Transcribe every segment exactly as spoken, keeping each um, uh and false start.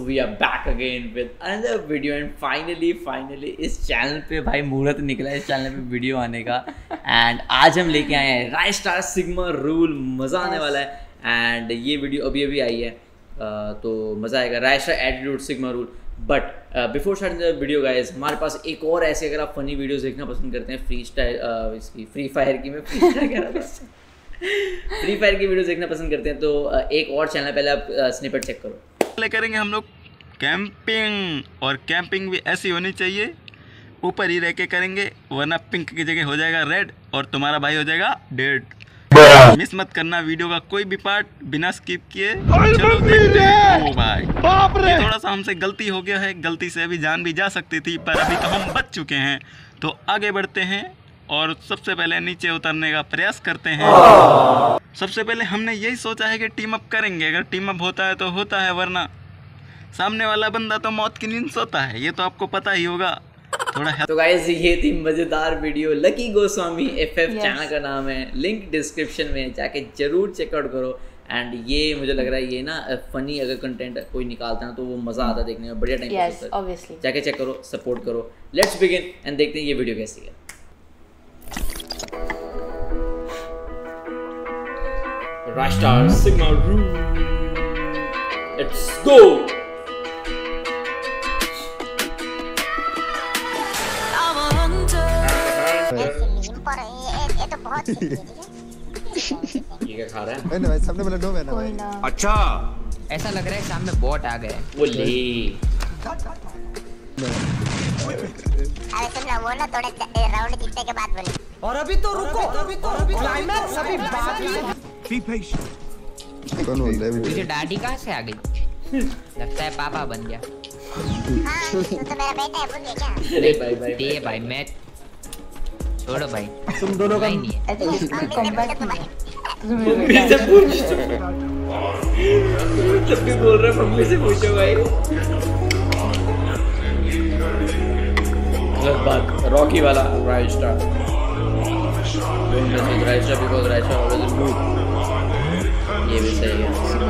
We are back again with another video and finally finally इस channel पे भाई मुहूर्त निकला है इस चैनल पे वीडियो आने का। एंड आज हम लेके आए हैं राइज स्टार सिग्मा रूल, मज़ा आने वाला है। एंड ये वीडियो अभी अभी आई है uh, तो मज़ा आएगा। Rise star attitude sigma rule. But before starting the video guys, हमारे पास एक और ऐसे, अगर आप फनी वीडियोस देखना पसंद करते हैं, फ्री स्टाइल इसकी फ्री फायर की मैं फ्री स्टाइल कह रहा था फ्री फायर की वीडियोस देखना पसंद करते हैं तो uh, एक और चैनल पहले आप स्निपेट चेक करो। पहले करेंगे हम लोग कैंपिंग, और कैंपिंग भी ऐसी होनी चाहिए, ऊपर ही रह के करेंगे, वरना पिंक की जगह हो जाएगा रेड और तुम्हारा भाई हो जाएगा डेड। मिस मत करना वीडियो का कोई भी पार्ट बिना स्किप किए। चलो देखते हैं। ओ भाई ये थोड़ा सा हमसे गलती हो गया है, गलती से अभी जान भी जा सकती थी, पर अभी तो हम बच चुके हैं। तो आगे बढ़ते हैं और सबसे पहले नीचे उतरने का प्रयास करते हैं। सबसे पहले हमने यही सोचा है कि टीम अप करेंगे, अगर टीम अप होता है तो होता है, वरना सामने वाला बंदा तो मौत की नींद सोता है, ये तो आपको पता ही होगा। थोड़ा तो गाइस ये थी मजेदार video. Lucky Goswami F F channel का नाम है, लिंक डिस्क्रिप्शन में, जाके जरूर चेकआउट करो। एंड ये मुझे लग रहा है ये ना फनी अगर कंटेंट कोई निकालता है तो वो मजा आता है देखने में, बढ़िया टाइम पास होता है। ऑब्वियसली जाके चेक करो, सपोर्ट करो। लेट्स बिगिन एंड देखते हैं ये वीडियो कैसी है। Rise star sigma rule, let's go. ये क्या खा रहा है? मैंने भाई सामने वाला डो है ना भाई। अच्छा ऐसा लग रहा है सामने बॉट आ गए। वो ले अरे तुम वो ना थोड़े राउंड जीतने के बाद बोले। और अभी तो रुको, अभी तो अभी क्लाइमैक्स अभी बाकी है। Be patient. कौन बोल रहा है? तुझे डैडी कहाँ से आ गई? लगता है पापा बन गया। हाँ तू तो मेरा बेटा है, भूल गया क्या? अरे भाई भाई दे भाई, मैं छोड़ो भाई, तुम दोनों का नहीं है। मम्मी से पूछ, जब भी बोल रहे मम्मी से पूछो भाई। गलत बात। रॉकी वाला rise star, rise star because rise star always good. ये भी सही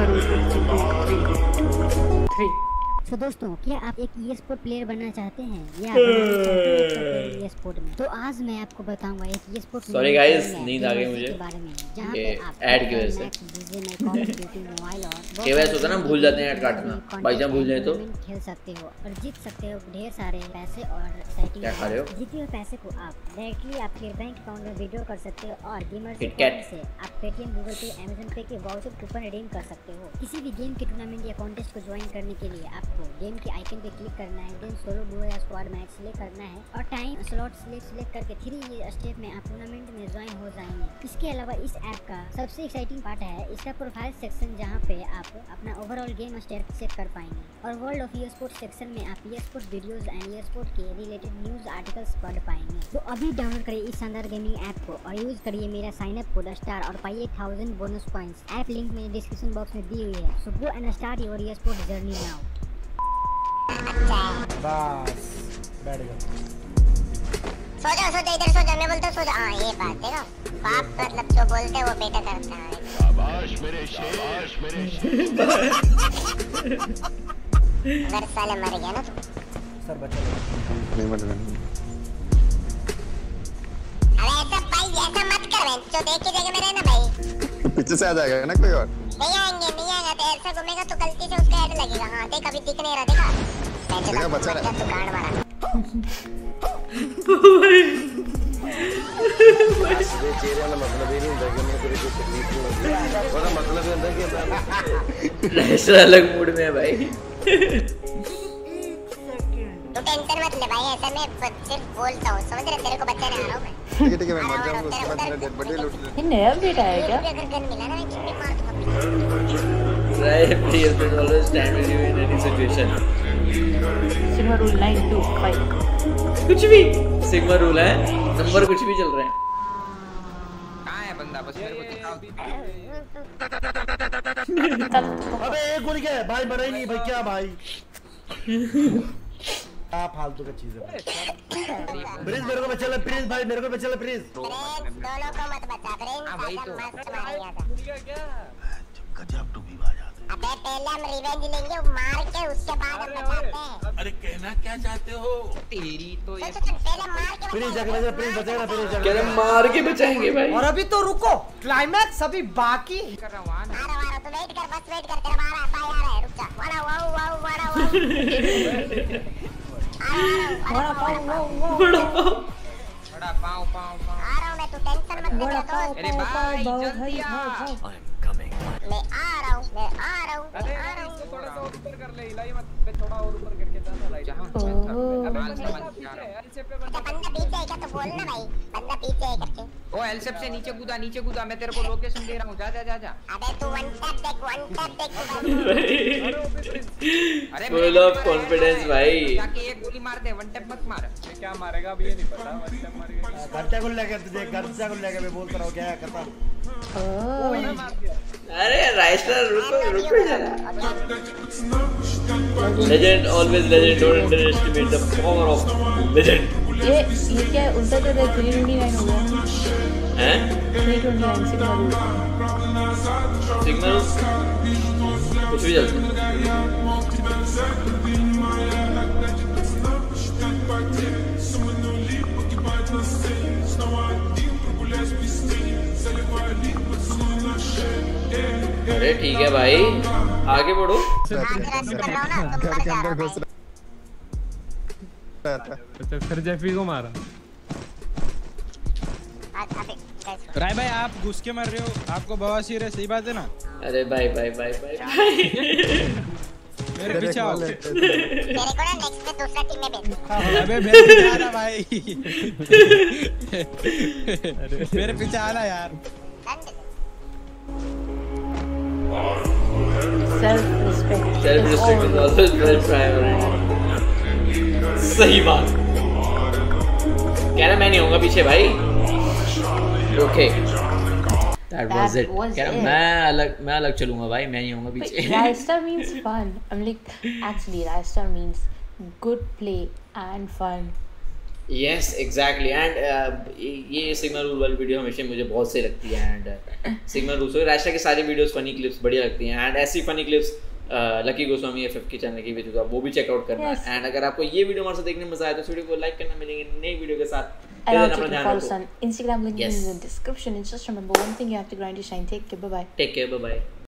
है। तो दोस्तों, क्या आप एक ई स्पोर्ट प्लेयर बनना चाहते हैं या बनना चाहते हैं ई स्पोर्ट में? तो आज मैं आपको बताऊंगा एक ई स्पोर्ट सॉरी गाइस, नींद आ गई मुझे के बारे में, जहां पे आप ऐड की वजह से मोबाइल और केवल होता ना भूल जाते हैं ऐड काटना, भाई जब भूल जाए तो खेल सकते हो और जीत सकते हो ढेर सारे पैसे और सेटिंग। क्या खा रहे हो? जीते हुए पैसे को आप डायरेक्टली आपके बैंक अकाउंट में विड्रॉ कर सकते हो और गेमर्स से आप पेटीएम, गूगल पे, अमेज़न पे के वाउचर कूपन रिडीम कर सकते हो। किसी भी गेम के टूर्नामेंट या कॉन्टेस्ट को ज्वाइन करने के लिए आपको गेम के आइकन पे क्लिक करना है, देन सोलो, डुओ या स्क्वाड मैच सिलेक्ट करना है और टाइम स्लॉट सिलेक्ट सिलेक्ट करके थ्री ये स्टेप में आप टूर्नामेंट में ज्वाइन हो जाएंगे। इसके अलावा इस ऐप का सबसे एक्साइटिंग पार्ट है इसका प्रोफाइल सेक्शन, जहां पे आप अपना ओवरऑल गेम स्टेट चेक कर पाएंगे और world of esports section में आप esports videos and esports के रिलेटेड न्यूज़ आर्टिकल्स पढ़ पाएंगे। तो अभी डाउनलोड करिए इस शानदार गेमिंग ऐप को और यूज करिए मेरा साइन अप कोड स्टार और पाइए thousand bonus points. App link मेरे डिस्क्रिप्शन बॉक्स में दी हुई है। So go and start your esports journey now. बस बैठ गया। सो जाओ सो जाओ, इधर सो जाओ, मैं बोलता सो जाओ। हाँ ये बात देखो, बाप मतलब जो बोलते हैं वो बेटा करता है। शाबाश मेरे शाबाश मेरे अगर साले मर गया ना तो सर बचा नहीं मर रहा। अरे ऐसा भाई ऐसा मत कर, जो देख के जगह में रहना भाई। पीछे से आ जाएगा ना कोई और? नहीं आएंगे नहीं आएगा, तो ऐसा घूमेगा तो गलती से उसका हेड लगेगा। हाँ देख अभी दिख नहीं रहा, देखा देखा बचा रहा तू गांड मारा। ये चेहरे वाला मतलब ही नहीं होता कि मैं तेरे को तकलीफ नहीं होती, वरना मतलब ये होता है कि ऐसा अलग मूड में है भाई। तू टेंशन मत ले भाई, ऐसा मैं सिर्फ बोलता हूँ, समझ रहे? तेरे को बच्चा नहीं आ रहा हूँ मैं। ठीक है ठीक है, मैं मर जाऊंगा उसके बाद मेरा डेड बॉडी लूट ले। ये नया बेटा है क्या? अगर गन मिला ना मैं चिप्पी मार दूंगा। Right, players will always stand with you in any situation. Sigma rule nine to five. कुछ भी सिग्मा रूल है, नंबर कुछ भी चल रहे हैं। कहाँ है बंदा? बस मेरे को दिखाओ। अबे एक गोली क्या है भाई? मरा ही नहीं भाई, क्या भाई? क्या फालतू का चीज है। प्रिंस मेरे को बचा ले, प्रिंस भाई मेरे को बचा ले, प्रिंस। दोनों को मत बचा, प्रिंस आजा मस्त मारेगा था। गजब टू भी आ जाते अबे पहले हम रिवेंज लेंगे मार के उसके बाद हम बताते हैं। अरे कहना क्या चाहते हो? तेरी तो ये सुन सुन पहले मार के प्रिंस जाके बचा, प्रिंस बचेगा, प्रिंस कह रहे मार के बचाएंगे भाई। और अभी तो रुको, क्लाइमैक्स अभी बाकी। कर रहा हूँ आ आ रहा आ रहा, तू वेट कर, बस वेट कर, तेरा मारा भाई आ रहा है, रुक जा। वाड़ा वाओ वाओ वाड़ा वाओ आ रहा वाड़ा वाओ बड़ा पाव बड़ा पाँव पाँव पाँव आ रहा हूँ मैं, तू टेंशन मत ले मेरा दोस्त। अरे भाई जल्दी आ मैं आ रहा हूँ, मैं आ रहा हूँ, मैं आ रहा हूँ। थोड़ा सा ऊपर कर ले, हिलाई मत बे, थोड़ा और ऊपर करके जाना लाइट। जहाँ अबे बंदा बंदा पीछे है, ऐसे पे बंदा क्या बंदा पीछे है क्या? तो बोलना भाई, बंदा पीछे है करके। ओ एलसेप से नीचे कूदा नीचे कूदा, मैं तेरे को लोकेशन दे रहा हूँ, जा जा जा जा। अबे तू वन टैप देख, वन टैप देख। अरे फुल ऑफ कॉन्फिडेंस भाई। जाके एक गोली मार दे, वन टैप मत मार। क्या मारेगा अभी ये नहीं पता, वन टैप मारेगा। खर्चा को लेके तुझे खर्चा को लेके मैं बोलता रहा क्या करता। अरे राइस्टर रुको रुको जरा। Legend always legend, don't underestimate the power of legend. ये ये क्या है? उल्टा तो तीन सौ उनतीस हो गया हैं? तीन सौ उनतीस सिग्मा रूल। सिग्मा रूल कुछ भी चलता अरे ठीक है भाई, आगे बढ़ो। घर के अंदर घुस रहा था। अच्छा फिर जेफी को मारा। राय भाई आप घुस के मर रहे हो, आपको बवासीर है, सही बात है ना? अरे भाई भाई भाई भाई भाई मेरे पीछे आओ। मेरे को ना नेक्स्ट पे दूसरा टीम में भेज। अबे मेरे पीछे आना भाई। मेरे पीछे आना यार। Self respect self respect is always very primary. सही बात कह रहा, मैं नहीं होऊंगा पीछे भाई। Okay that was it. कह रहा मैं अलग मैं अलग चलूंगा भाई, मैं नहीं होऊंगा पीछे। Raistar means fun. I'm like actually Raistar means good play and fun. Yes exactly and ये सिग्मा रूल वाली वीडियो हमेशा मुझे बहुत सही लगती है। एंड सिग्मा रूल से राशा की सारी वीडियोस फनी क्लिप्स बढ़िया लगती हैं। एंड ऐसी funny clips Lucky Goswami FF के चैनल की वीडियो वो भी चेकआउट करना। एंड अगर आपको ये वीडियो हमारे साथ देखने में मजा आया तो इस वीडियो को लाइक करना। मिलेंगे नई वीडियो के साथ। And also to follow us on Instagram, link is in the description. And just remember one thing, you have to grind your shine. Take care, bye bye. Take care, bye bye.